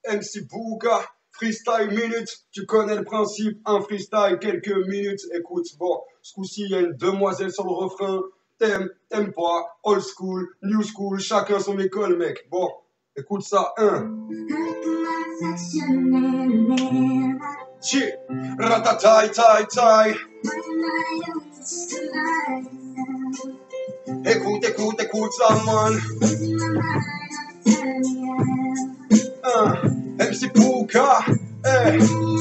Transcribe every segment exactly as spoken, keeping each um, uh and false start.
M C Bouga, freestyle minute, tu connais le principe, un freestyle, quelques minutes, écoute, bon, ce coup-ci, il y a une demoiselle sur le refrain, t'aimes, t'aimes pas, old school, new school, chacun son école, mec, bon, écoute ça, un. Chi, ratatai, tai, tai. Écoute, écoute, écoute ça, man. Un, M C Bouga, eh.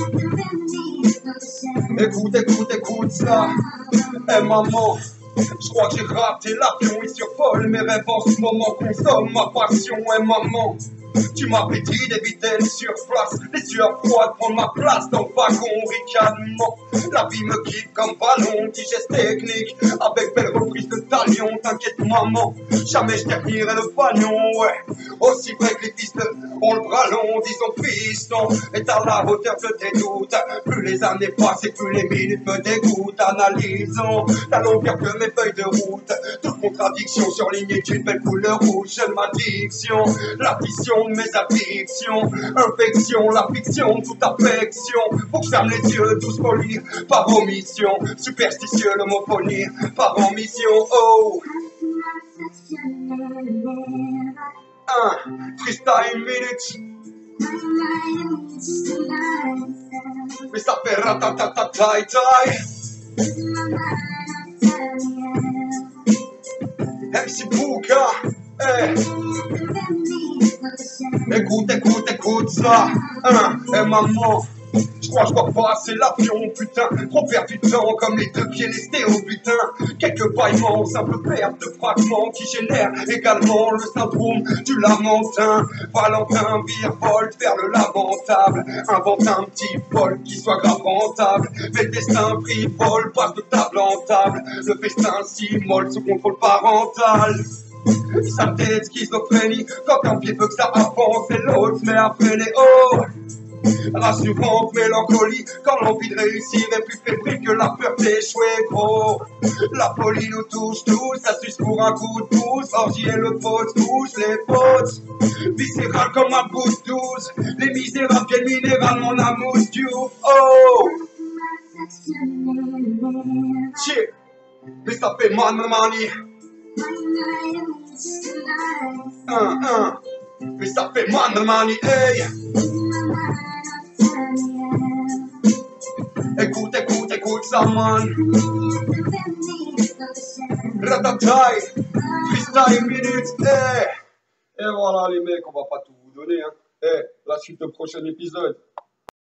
Écoute, écoute, écoute ça. Eh maman, je crois que j'ai raté l'avion, il survole mes rêves en ce moment, consomme ma passion. Eh maman, tu m'avais dit d'éviter le surplace, les sueurs froides prendre ma place dans le wagon ricanement. La vie me quitte comme ballon, digeste technique, avec belle reprise de talion. T'inquiète maman, jamais je terminerai le pagnon, ouais. Aussi vrai que les pistes ont le bras long, disons fiston, est à la hauteur de tes doutes. Plus les années passent et plus les minutes me dégoûtent. Analysons la longueur de mes feuilles de route, toute contradiction surlignée d'une belle couleur rouge. J'aime ma diction, l'addition de mes addictions, infection, la fiction, toute affection. Faut que je ferme les yeux, tous polis, par omission, superstitieux l'homophonie, par ambition, oh. Un, freestyle minute. Mais ça fait ratatatatai tai. M C Bouga, eh. Écoute, écoute, écoute ça. Un, eh maman, je crois que je dois passer l'avion, putain. Trop perdu de temps comme les deux pieds lestés au butin. Quelques bâillements, simple perte de fragments qui génèrent également le syndrome du lamentin. Valentin virevolte vers le lamentable, invente un petit vol qui soit grave rentable. Mais le destin frivole, passe de table en table. Le festin s'immole sous contrôle parental. Synthèse, schizophrénie, quand un pied veut que ça avance et l'autre mais à freiner, oh. Rassurante mélancolie, quand l'envie de réussir est plus fébrile que la peur d'échouer, gros. La folie nous touche tous, ça suce pour un coup de pouce. Orgie et le pote touche les potes. Viscéral comme un pouce douze, les misérables viennent minéral, mon amour du oh. Shit, mais ça fait man money. Un, un, mais ça fait man money, hey. Écoute, écoute, écoute ça, man. Ratatai, freestyle minute, eh. Et voilà, les mecs, on va pas tout vous donner, hein. Eh, la suite du prochain épisode.